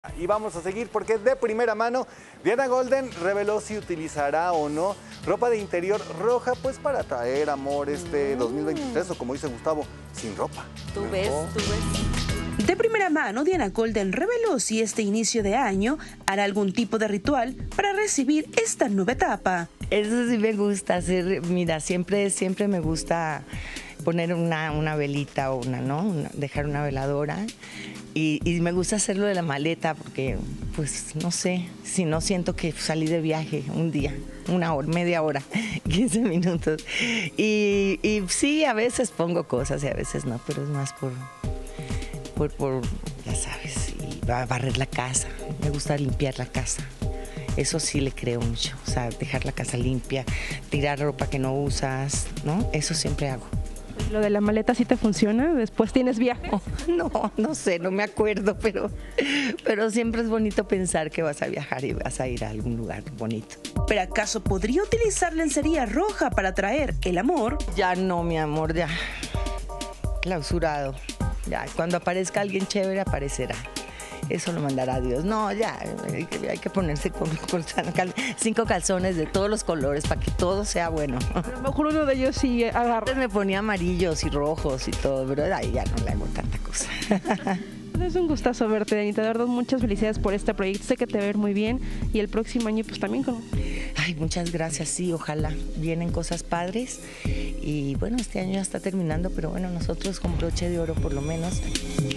Y vamos a seguir porque de primera mano Diana Golden reveló si utilizará o no ropa de interior roja pues para traer amor este 2023 o como dice Gustavo, sin ropa. Tú ves. De primera mano, Diana Golden reveló si este inicio de año hará algún tipo de ritual para recibir esta nueva etapa. Eso sí me gusta hacer, mira, siempre me gusta poner una velita o dejar una veladora. Y me gusta hacerlo de la maleta porque, pues, no sé, si no siento que salí de viaje un día, una hora, media hora, 15 minutos. Y sí, a veces pongo cosas y a veces no, pero es más por ya sabes, y barrer la casa. Me gusta limpiar la casa. Eso sí le creo mucho, o sea, dejar la casa limpia, tirar ropa que no usas, ¿no? Eso siempre hago. ¿Lo de la maleta sí te funciona? ¿Después tienes viaje? No sé, no me acuerdo, pero siempre es bonito pensar que vas a viajar y vas a ir a algún lugar bonito. ¿Pero acaso podría utilizar lencería roja para atraer el amor? Ya no, mi amor, ya clausurado. Ya, cuando aparezca alguien chévere, aparecerá. Eso lo mandará Dios. No, ya, hay que ponerse con 5 calzones de todos los colores para que todo sea bueno. A lo mejor uno de ellos sí agarra. Antes me ponía amarillos y rojos y todo, pero ahí ya no le hago tanta cosa. Es un gustazo verte, Danita. De verdad, muchas felicidades por este proyecto. Sé que te va a ver muy bien y el próximo año pues también con... Ay, muchas gracias, sí, ojalá vienen cosas padres y bueno, este año ya está terminando, pero bueno, nosotros con broche de oro por lo menos.